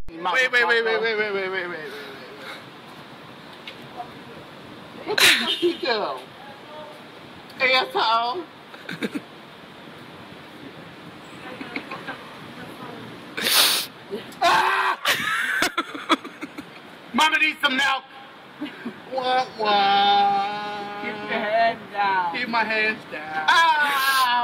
Wait. What the fuck you do? Asshole. Ah! Mama needs some milk. What? Keep your head down. Keep my hands down. Ah!